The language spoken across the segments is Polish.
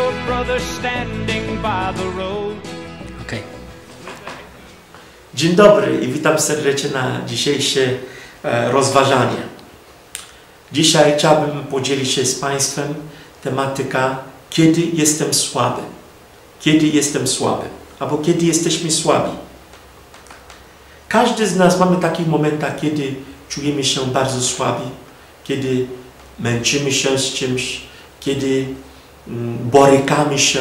old brother standing by the road. Okay. Dzień dobry i witam serdecznie na dzisiejsze rozważanie. Dzisiaj chciałbym podzielić się z Państwem tematyka, kiedy jestem słaby. Kiedy jestem słaby, albo kiedy jesteśmy słabi. Każdy z nas mamy takie momenty, kiedy czujemy się bardzo słabi, kiedy męczymy się z czymś, kiedy borykamy się.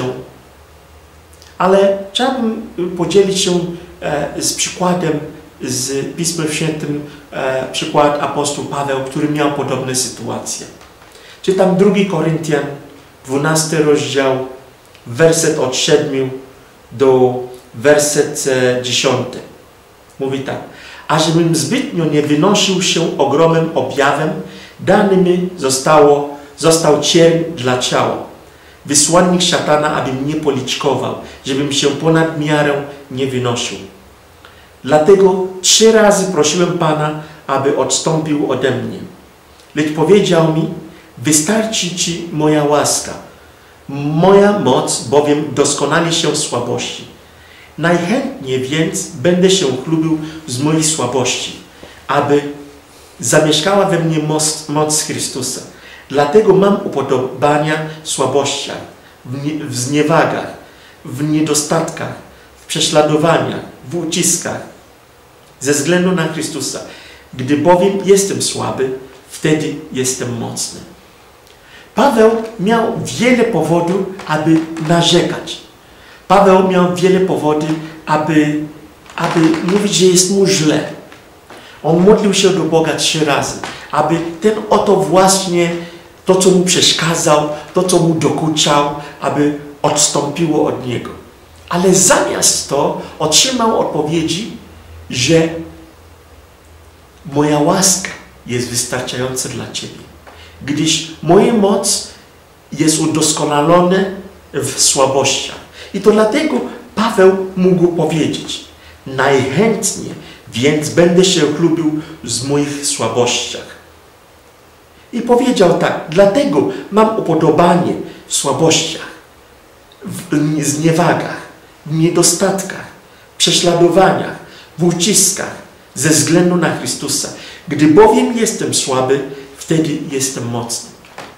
Ale chciałbym podzielić się z przykładem z Pismem Świętym, przykład apostoł Paweł, który miał podobne sytuacje. Czytam 2 Koryntian, 12 rozdział, werset od 7 do werset 10. Mówi tak. Ażebym zbytnio nie wynosił się ogromnym objawem, dany mi został cierń dla ciała. Wysłannik szatana, aby mnie policzkował, żebym się ponad miarę nie wynosił. Dlatego 3 razy prosiłem Pana, aby odstąpił ode mnie. Lecz powiedział mi, wystarczy Ci moja łaska. Moja moc bowiem doskonali się w słabości. Najchętniej więc będę się chlubił z mojej słabości, aby zamieszkała we mnie moc Chrystusa. Dlatego mam upodobania w słabościach, w zniewagach, w niedostatkach, w prześladowaniach, w uciskach, ze względu na Chrystusa. Gdy bowiem jestem słaby, wtedy jestem mocny. Paweł miał wiele powodów, aby narzekać. Paweł miał wiele powodów, aby mówić, że jest mu źle. On modlił się do Boga 3 razy, aby ten oto właśnie to, co mu przeszkadzał, to, co mu dokuczał, aby odstąpiło od niego. Ale zamiast to otrzymał odpowiedzi, że moja łaska jest wystarczająca dla Ciebie, gdyż moja moc jest udoskonalona w słabościach. I to dlatego Paweł mógł powiedzieć, najchętniej więc będę się chlubił z moich słabościach. I powiedział tak, dlatego mam upodobanie w słabościach, w zniewagach, w niedostatkach, prześladowaniach, w uciskach, ze względu na Chrystusa. Gdy bowiem jestem słaby, wtedy jestem mocny.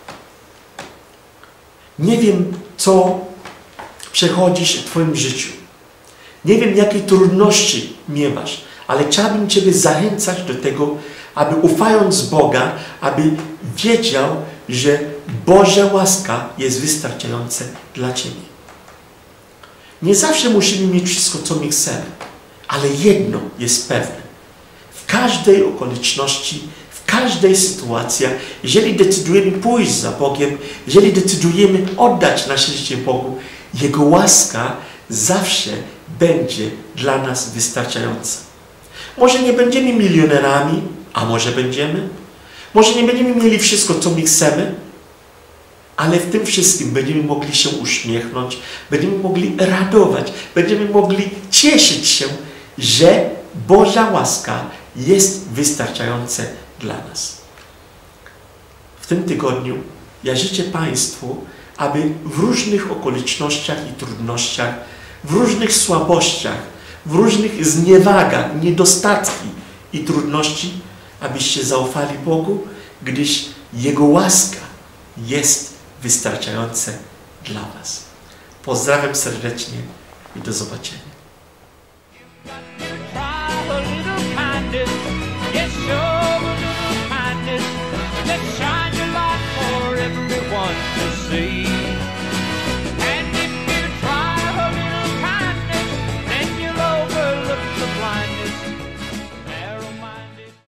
Nie wiem, co przechodzisz w Twoim życiu. Nie wiem, jakie trudności miewasz, ale chciałbym Ciebie zachęcać do tego, aby ufając Boga, aby wiedział, że Boża łaska jest wystarczająca dla Ciebie. Nie zawsze musimy mieć wszystko, co my chcemy, ale jedno jest pewne. W każdej okoliczności, w każdej sytuacji, jeżeli decydujemy pójść za Bogiem, jeżeli decydujemy oddać nasze życie Bogu, Jego łaska zawsze będzie dla nas wystarczająca. Może nie będziemy milionerami, a może będziemy. Może nie będziemy mieli wszystko, co my chcemy, ale w tym wszystkim będziemy mogli się uśmiechnąć, będziemy mogli radować, będziemy mogli cieszyć się, że Boża łaska jest wystarczająca dla nas. W tym tygodniu ja życzę Państwu, aby w różnych okolicznościach i trudnościach, w różnych słabościach, w różnych zniewagach, niedostatki i trudności, abyście zaufali Bogu, gdyż Jego łaska jest wystarczająca dla Was. Pozdrawiam serdecznie i do zobaczenia. Let's shine your light for everyone to see.